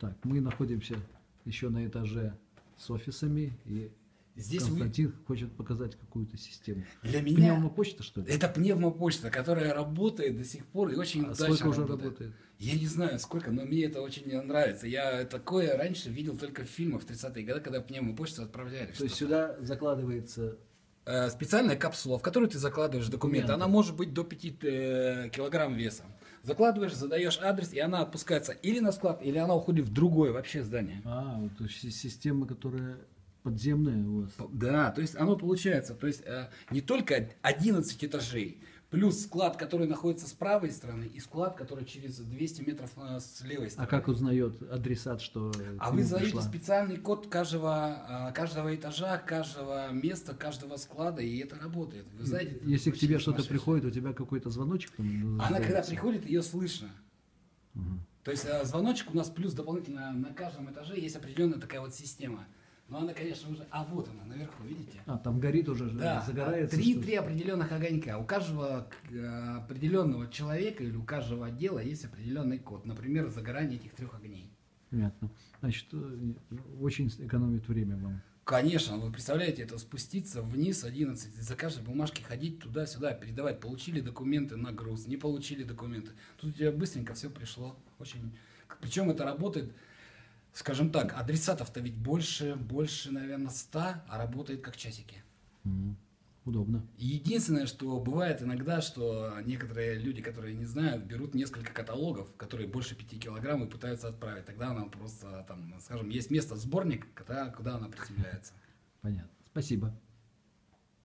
Так, мы находимся еще на этаже с офисами, и Здесь Константин хочет показать какую-то систему. Для меня Пневмопочта, что ли? это пневмопочта, которая работает до сих пор и очень удачно сколько уже работает? Я не знаю сколько, но мне это очень нравится. Я такое раньше видел только в фильмах в 30-е годы, когда пневмопочту отправляли. То есть сюда закладывается... Специальная капсула, в которую ты закладываешь документы. Она может быть до 5 килограмм весом. Закладываешь, задаешь адрес, и она отпускается или на склад, или она уходит в другое вообще здание. Вот, то есть система, которая подземная у вас. Да, то есть оно получается, то есть не только 11 этажей, плюс склад, который находится с правой стороны, и склад, который через 200 метров с левой стороны. А как узнает адресат, что вы задаете специальный код каждого этажа, каждого места, каждого склада, и это работает. Вы знаете, если к тебе что-то приходит, у тебя какой-то звоночек там? Она когда приходит, ее слышно. То есть звоночек у нас плюс дополнительно на каждом этаже есть определенная такая вот система. Но она, конечно, уже... вот она, наверху, видите? Там горит уже, да, загорается. Три определенных огонька. У каждого определенного человека или у каждого отдела есть определенный код. Например, загорание этих 3 огней. Понятно. Значит, очень экономит время вам. Конечно, вы представляете, это спуститься вниз 11, за каждой бумажки ходить туда-сюда, передавать. Получили документы на груз, не получили документы. Тут у тебя быстренько все пришло. Причем это работает... Скажем так, адресатов-то ведь больше, наверное, 100, а работает как часики. Удобно. Единственное, что бывает иногда, что некоторые люди, которые не знают, берут несколько каталогов, которые больше 5 килограмм и пытаются отправить. Тогда она просто, там, скажем, есть место, сборник, куда она приземляется. Понятно. Спасибо.